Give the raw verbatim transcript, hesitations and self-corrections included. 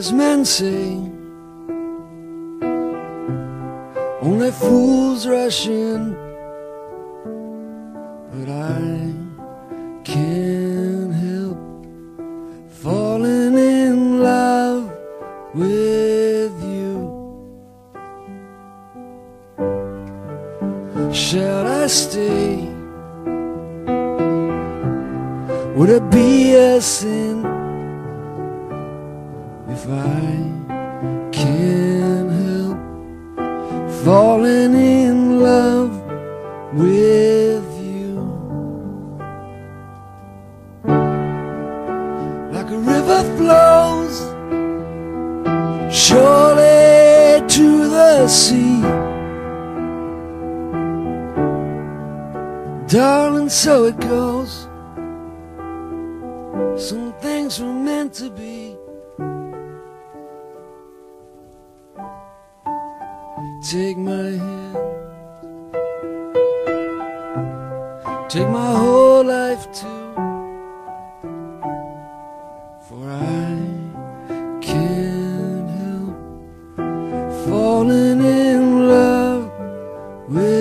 wise men say only fools rush in, but I can't help falling in love with you. Shall I stay? Would it be a sin if I can't help falling in love with you? Like a river flows surely to the sea, darling, so it goes. Some things were meant to be. Take my hand, take my whole life too, for I can't help falling in love with